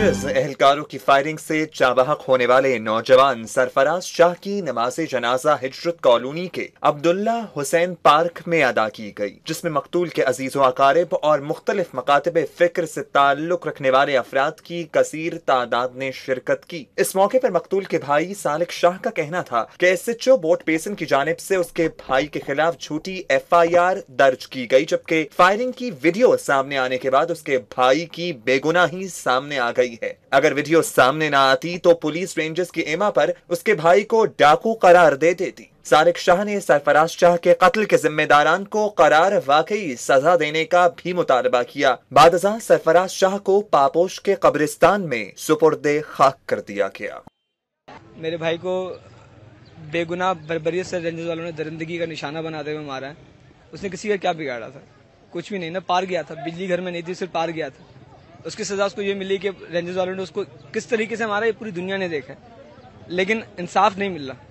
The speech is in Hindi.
रेंजर्स एहलकारों की फायरिंग से जाबहक होने वाले नौजवान सरफराज शाह की नमाज़े जनाजा हिजरत कॉलोनी के अब्दुल्ला हुसैन पार्क में अदा की गई, जिसमें मकतूल के अजीज़ो अकारिब और मुख्तलिफ मकातब फिक्र से ताल्लुक रखने वाले अफराद की कसीर तादाद ने शिरकत की। इस मौके पर मकतूल के भाई सालिक शाह का कहना था कि SHO बोट पेसन की जानिब से उसके भाई के खिलाफ झूठी FIR दर्ज की गई, जबकि फायरिंग की वीडियो सामने आने के बाद उसके भाई की बेगुनाही सामने आ गई है। अगर वीडियो सामने ना आती तो पुलिस रेंजर्स की एमा पर उसके भाई को डाकू करार दे देती। सालिक शाह ने सरफराज शाह के कत्ल के जिम्मेदारान को करार वाकई सजा देने का भी मुतालबा किया। बादशाह सरफराज शाह को पापोश के कब्रिस्तान में सुपुर्दे खाक कर दिया गया। मेरे भाई को बेगुनाह बर्बरियत से रेंजर्स वालों ने दरिंदगी का निशाना बनाते हुए मारा है। उसने किसी का क्या बिगाड़ा था? कुछ भी नहीं ना, पार गया था, बिजली घर में नहीं थी, सिर्फ पार गया था। उसकी सजा उसको ये मिली कि रेंजर्स वालों ने उसको किस तरीके से मारा ये पूरी दुनिया ने देखा, लेकिन इंसाफ नहीं मिल रहा।